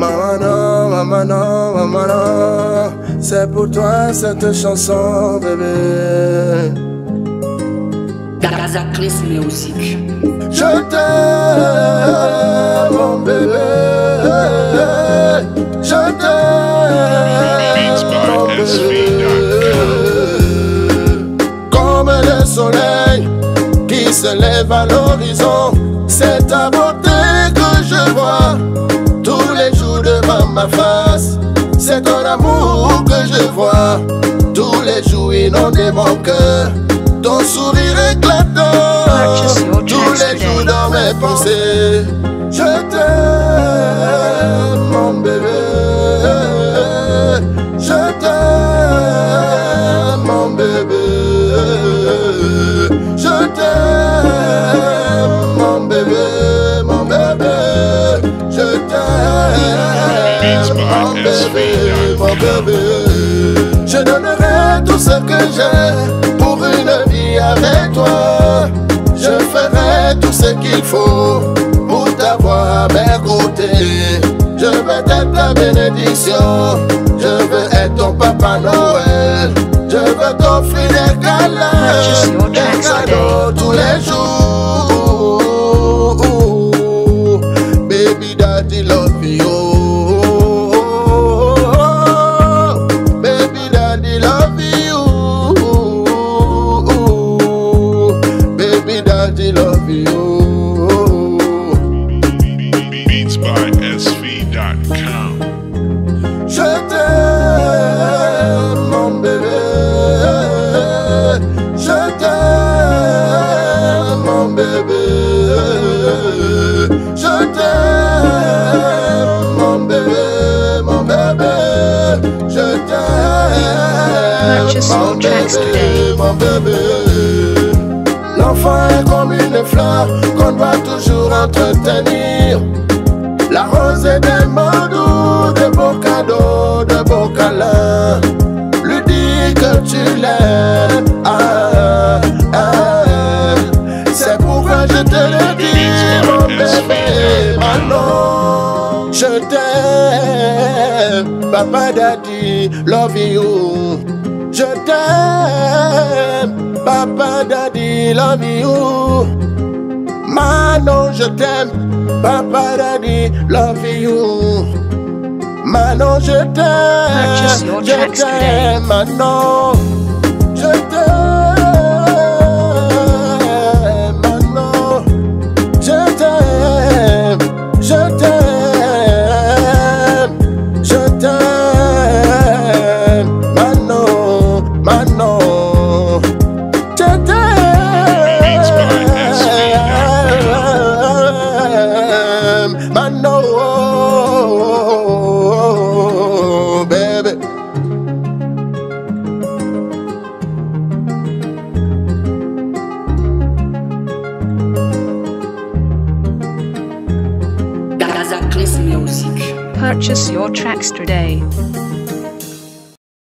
Manon, manon, manon, c'est pour toi cette chanson, bébé. KASSI musique. Je t'aime, mon bébé. Je t'aime, mon bébé. Comme le soleil qui se lève à l'horizon, c'est ta beauté que je vois tous les jours devant ma face. C'est ton amour que je vois tous les jours inonder mon cœur. Ton sourire éclatant tous les jours dans mes pensées. Je t'aime, mon bébé. Je t'aime, mon bébé. Je t'aime, mon bébé, mon bébé. Je t'aime, mon bébé, mon bébé. Je donnerai tout ce que j'ai pour une vie avec toi. Je ferai tout ce qu'il faut pour t'avoir à mes côtés. Je veux être ta bénédiction. Je veux être ton Papa Noël. Je veux t'offrir des câlins, des cadeaux tous les jours. Baby daddy love you. Baby daddy love you. Baby daddy love you. Beats by SV.com. Je t'aime, mon bébé. Je t'aime, mon bébé. Je t'aime, mon bébé, mon bébé. Je t'aime, mon bébé, mon bébé. L'enfant est comme une fleur qu'on doit toujours entretenir. La rose est des mots doux, de beaux cadeaux, de beaux câlins. Lui dis que tu l'aimes, ah, ah. C'est pourquoi je te le dis, mon bébé, Manon. Je t'aime, Papa Daddy, love you. Je t'aime, Papa Daddy, love you. Manon, je t'aime, Papa Daddy, love you. Manon, je t'aime, Manon. Je t'aime, Manon. Je t'aime, je t'aime, je t'aime, Manon, Manon. Je t'aime, Manon, baby. KASSI musique. Purchase your tracks today.